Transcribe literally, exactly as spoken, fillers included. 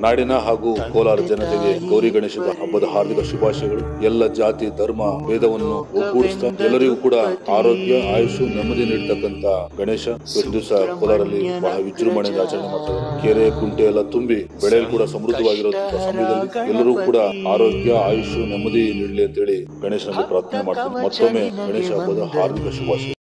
ನಾಡಿನ ಹಾಗೂ ಕೋಲಾರ ಜನತೆಗೆ ಗೌರಿ ಗಣೇಶದ ಹಬ್ಬದ ಹಾರ್ದಿಕ ಶುಭಾಶಯಗಳು. ಎಲ್ಲ ಜಾತಿ ಧರ್ಮ ಭೇದವನ್ನು ಒಗ್ಗೂಡಿಸ್ತಾ ಎಲ್ಲರಿಗೂ ಕೂಡ ಆರೋಗ್ಯ ಆಯುಷು ನೆಮ್ಮದಿ ನೀಡತಕ್ಕಂತ ಗಣೇಶ ಇವತ್ತು ದಿವಸ ಕೋಲಾರಲ್ಲಿ ಬಹಳ ವಿಜೃಂಭಣೆಯಿಂದ ಆಚರಣೆ ಮಾಡ್ತಾರೆ. ಕೆರೆ ಕುಂಟೆ ಎಲ್ಲ ತುಂಬಿ ಬೆಳೆಗಳು ಕೂಡ ಸಮೃದ್ಧವಾಗಿರುವಂತಹ ಸಮಯದಲ್ಲಿ ಎಲ್ಲರೂ ಕೂಡ ಆರೋಗ್ಯ ಆಯುಷು ನೆಮ್ಮದಿ ನೀಡಲಿ ಅಂತ ಹೇಳಿ ಗಣೇಶನಲ್ಲಿ ಪ್ರಾರ್ಥನೆ ಮಾಡ್ತಾರೆ. ಮತ್ತೊಮ್ಮೆ ಗಣೇಶ ಹಬ್ಬದ ಹಾರ್ದಿಕ ಶುಭಾಶಯ.